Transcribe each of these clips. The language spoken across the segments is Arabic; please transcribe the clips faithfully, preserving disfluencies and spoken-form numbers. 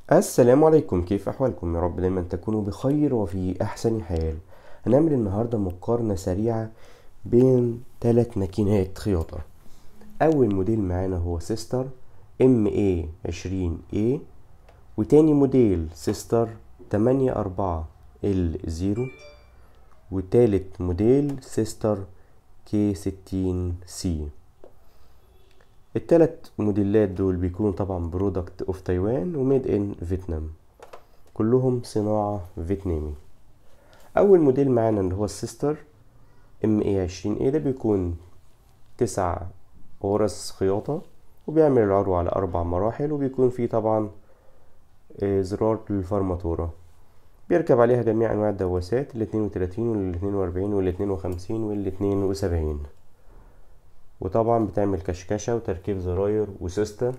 السلام عليكم، كيف أحوالكم؟ يا رب دايما تكونوا بخير وفي أحسن حال. هنعمل النهاردة مقارنة سريعة بين ثلاث ماكينات خياطة. أول موديل معانا هو سيستر ام اي عشرين اي، وتاني موديل سيستر تمانية أربعة ال زيرو، وتالت موديل سيستر كي ستين سي. التلات موديلات دول بيكونوا طبعا برودكت اوف تايوان وميد ان فيتنام، كلهم صناعة فيتنامي. اول موديل معانا اللي هو السيستر ام اي عشرين اي، ده بيكون تسع غرز خياطة، وبيعمل العروة على اربع مراحل، وبيكون فيه طبعا زرار للفرماتورة. بيركب عليها جميع انواع الدواسات، ال اتنين وتلاتين وال اتنين واربعين وال اتنين وخمسين وال اتنين وسبعين، وطبعا بتعمل كشكشة وتركيب زراير وسيستم،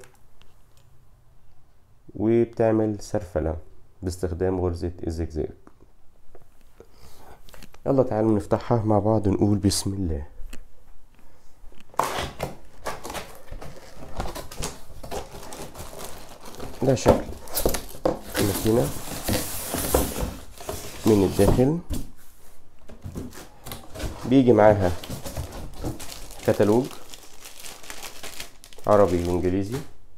وبتعمل سرفلة باستخدام غرزة الزجزاج. يلا تعالوا نفتحها مع بعض ونقول بسم الله. ده شكل الماكينة من الداخل. بيجي معاها كتالوج عربي وانجليزي،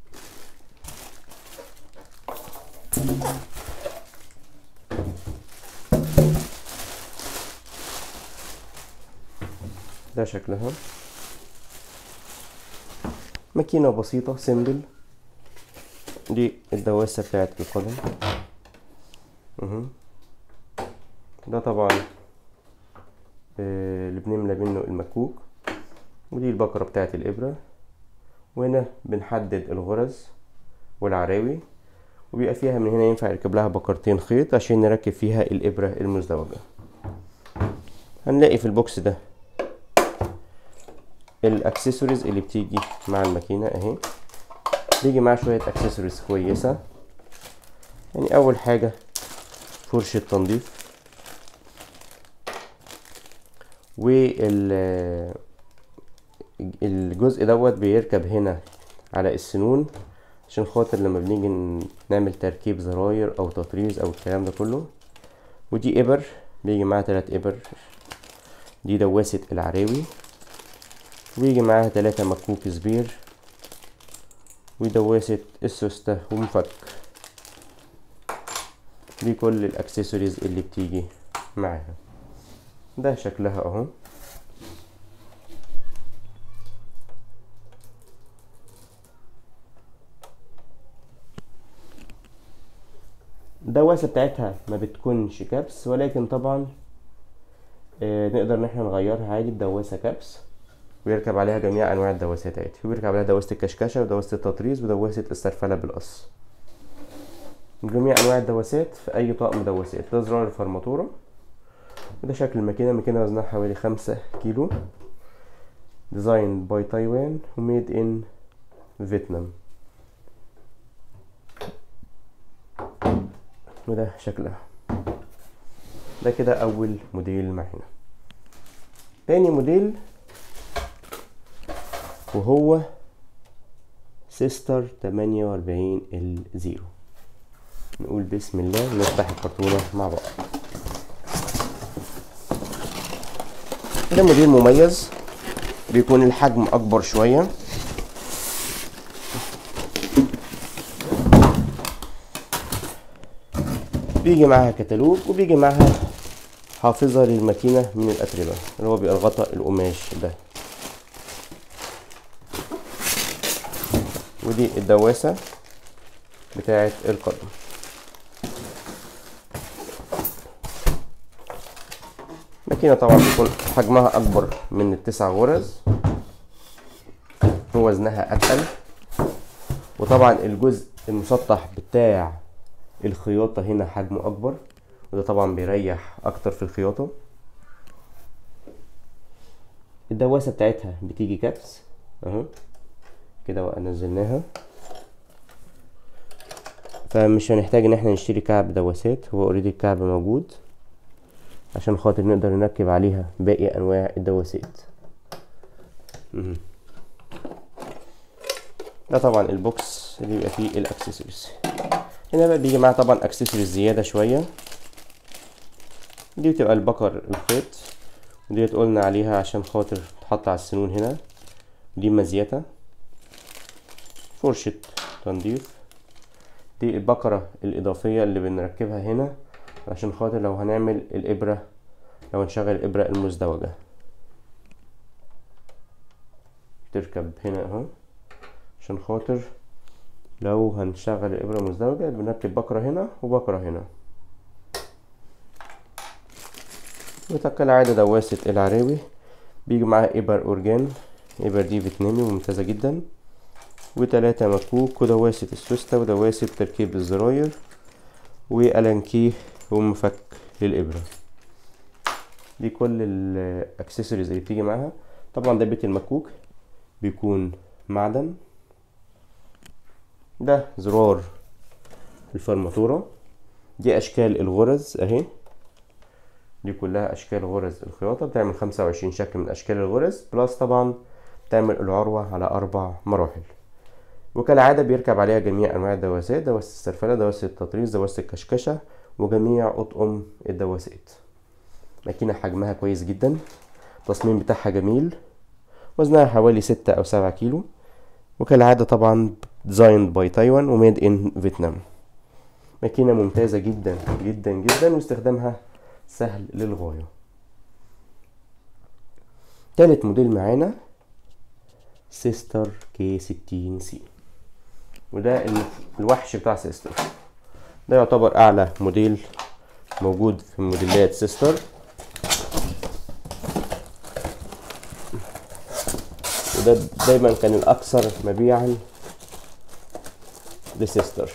ده شكلها. ماكينة بسيطة سيمبل. دي الدواسة بتاعت القدم. ده طبعا اللي بنملى منه المكوك، ودي البكرة بتاعت الإبرة، وهنا بنحدد الغرز والعراوي، وبيبقى فيها من هنا ينفع يركب لها بكرتين خيط عشان نركب فيها الإبرة المزدوجة. هنلاقي في البوكس ده الاكسسوارز اللي بتيجي مع الماكينة اهي. بيجي معاه شوية اكسسوارز كويسة. يعني اول حاجة فرشة تنظيف، والجزء دوت بيركب هنا على السنون عشان خاطر لما بنيجي نعمل تركيب زراير او تطريز او الكلام ده كله. ودي ابر، بيجي معاها تلات ابر. دي دواسة العراوي، ويجي معاها تلاتة مكوك سبير، ودواسة السوستة ومفك. دي كل الاكسسوارز اللي بتيجي معاها. ده شكلها اهو. الدواسة بتاعتها ما بتكونش كبس، ولكن طبعا آه نقدر ان احنا نغيرها عادي بدواسة كبس، ويركب عليها جميع انواع الدواسات عادي. ويركب عليها دواسة الكشكشة ودواسة التطريز ودواسة السرفلة بالقص. جميع انواع الدواسات في اي طقم دواسات. ده زرار الفرماتورة. وده شكل الماكينة. الماكينة وزنها حوالي خمسة كيلو. ديزاين باي تايوان وميد ان فيتنام. وده شكلها. ده كده اول موديل معانا. تاني موديل وهو سيستر تمانية واربعين ال زيرو. نقول بسم الله ونفتح الكرتونة مع بعض. ده موديل مميز، بيكون الحجم اكبر شوية. بيجي معاها كتالوج، وبيجي معاها حافظة للماكينة من الأتربة اللي هو بيبقى الغطاء القماش ده. ودي الدواسة بتاعة القدم. الماكينة طبعا بيكون حجمها أكبر من التسع غرز، ووزنها أتقل. وطبعا الجزء المسطح بتاع الخياطة هنا حجمه أكبر، وده طبعا بيريح أكتر في الخياطة. الدواسة بتاعتها بتيجي كبس اهو كده، ونزلناها، فمش هنحتاج ان احنا نشتري كعب دواسات. هو اوريدي الكعب موجود عشان خاطر نقدر نركب عليها باقي انواع الدواسات. ده طبعا البوكس اللي بيبقى فيه الاكسسوارز. هنا بقى بيجي معاه طبعا اكسسوارز زياده شويه. دي بتبقى البكر الخيط، وديت قلنا عليها عشان خاطر تحط على السنون هنا. دي مزيته، فرشه تنظيف. دي البكره الاضافيه اللي بنركبها هنا عشان خاطر لو هنعمل الابره، لو هنشغل الابره المزدوجه تركب هنا اهو، عشان خاطر لو هنشغل الابره المزدوجه بنركب بكره هنا وبكره هنا. وكالعاده دواسه العراوي بيجي معاها ابر اورجان. ابر دي فيتنامي وممتازه جدا، وتلاتة مكوك، ودواسه السوسته، ودواسه تركيب الزراير، والانكيه ومفك للابره. دي كل الاكسسوارز اللي بتيجي معاها. طبعا ده بيت المكوك بيكون معدن. ده زرار الفرماتورة. دي اشكال الغرز اهي، دي كلها اشكال غرز الخياطة. بتعمل خمسة وعشرين شكل من اشكال الغرز، بلس طبعا تعمل العروة على اربع مراحل. وكالعادة بيركب عليها جميع انواع الدواسات، دواسة السرفلة، دواسة التطريز، دواسة الكشكشة، وجميع اطقم الدواسات. ماكينة حجمها كويس جدا، التصميم بتاعها جميل، وزنها حوالي ستة او سبعة كيلو. وكالعادة طبعا ديزاين باي تايوان وميد ان فيتنام. ماكينة ممتازة جدا جدا جدا، واستخدامها سهل للغاية. تالت موديل معانا سيستر كي ستين سي، وده الوحش بتاع سيستر. ده يعتبر اعلى موديل موجود في موديلات سيستر. وده دايما كان الاكثر مبيعا لسيستر.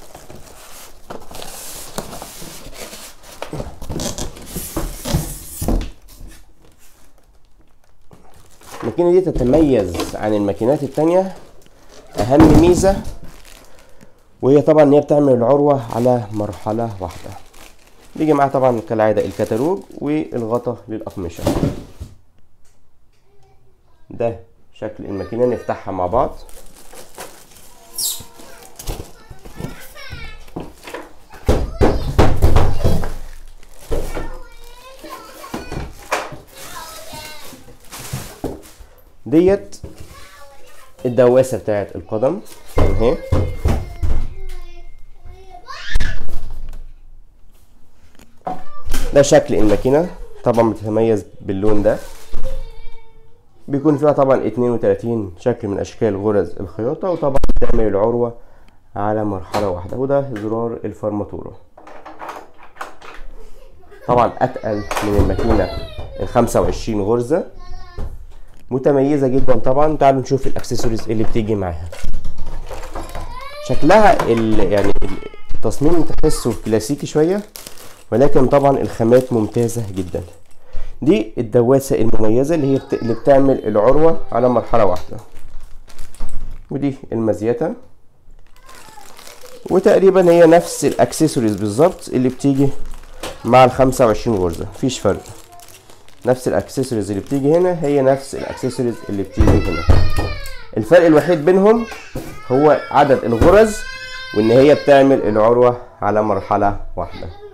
الماكينة دي تتميز عن الماكينات التانية اهم ميزة، وهي طبعا ان هي بتعمل العروة على مرحلة واحدة. بيجي معاها طبعا كالعادة الكتالوج والغطا للأقمشة. ده شكل الماكينة، نفتحها مع بعض. ديت الدواسة بتاعت القدم اهي. ده شكل الماكينة، طبعا بتتميز باللون ده. بيكون فيها طبعا اتنين وتلاتين شكل من اشكال غرز الخياطة، وطبعا بتعمل العروة على مرحلة واحدة. وده زرار الفرماتورة. طبعا اتقل من الماكينة الخمسة وعشرين غرزة، متميزة جدا. طبعا تعالوا نشوف الاكسسوارز اللي بتيجي معاها. شكلها يعني التصميم تحسه كلاسيكي شوية، ولكن طبعا الخامات ممتازة جدا. دي الدواسة المميزة اللي هي بت... اللي بتعمل العروة على مرحلة واحدة. ودي المزيتة، وتقريبا هي نفس الاكسسوارز بالظبط اللي بتيجي مع الخمسة وعشرين غرزة، مفيش فرق. نفس الاكسسوارز اللي بتيجي هنا هي نفس الاكسسوارز اللي بتيجي هنا. الفرق الوحيد بينهم هو عدد الغرز، وان هي بتعمل العروة على مرحلة واحدة.